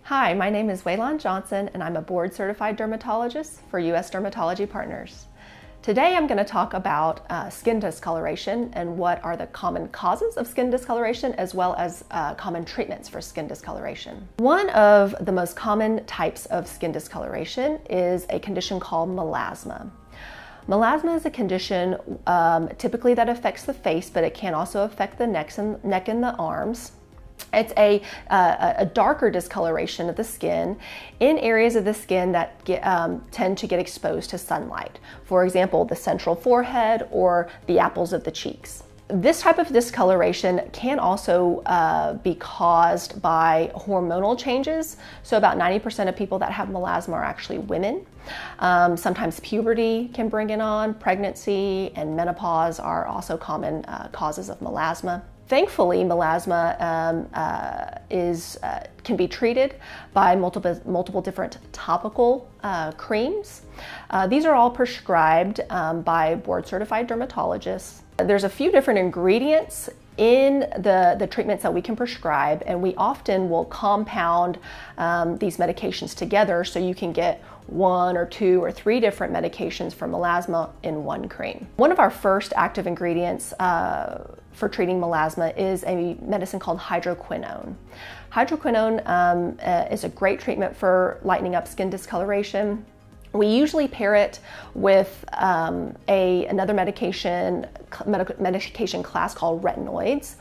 Hi, my name is Weilan Johnson and I'm a board-certified dermatologist for US Dermatology Partners. Today I'm going to talk about skin discoloration and what are the common causes of skin discoloration as well as common treatments for skin discoloration. One of the most common types of skin discoloration is a condition called melasma. Melasma is a condition typically that affects the face, but it can also affect the neck and the arms. It's a darker discoloration of the skin in areas of the skin that tend to get exposed to sunlight. For example, the central forehead or the apples of the cheeks. This type of discoloration can also be caused by hormonal changes. So about 90% of people that have melasma are actually women. Sometimes puberty can bring it on. Pregnancy and menopause are also common causes of melasma. Thankfully, melasma can be treated by multiple different topical creams. These are all prescribed by board-certified dermatologists. There's a few different ingredients in the treatments that we can prescribe, and we often will compound these medications together so you can get 1 or 2 or 3 different medications for melasma in one cream. One of our first active ingredients for treating melasma is a medicine called hydroquinone. Hydroquinone is a great treatment for lightening up skin discoloration. We usually pair it with another medication class called retinoids.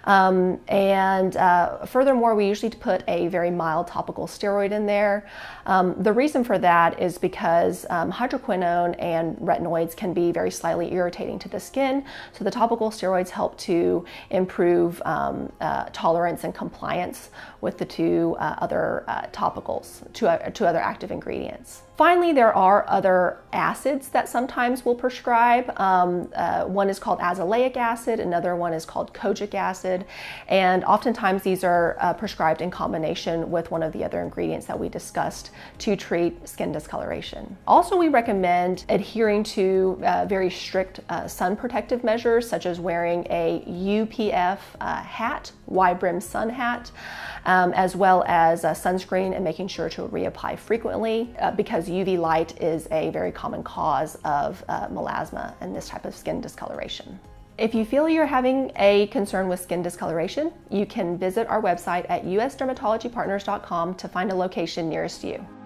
Furthermore, we usually put a very mild topical steroid in there. The reason for that is because hydroquinone and retinoids can be very slightly irritating to the skin, so the topical steroids help to improve tolerance and compliance with the two other topicals, two other active ingredients. Finally, there are other acids that sometimes we'll prescribe. One is called azelaic acid, another one is called kojic acid, and oftentimes these are prescribed in combination with one of the other ingredients that we discussed to treat skin discoloration. Also, we recommend adhering to very strict sun protective measures, such as wearing a UPF hat, wide-brim sun hat, as well as sunscreen, and making sure to reapply frequently because UV light is a very common cause of melasma and this type of skin discoloration. If you feel you're having a concern with skin discoloration, you can visit our website at usdermatologypartners.com to find a location nearest you.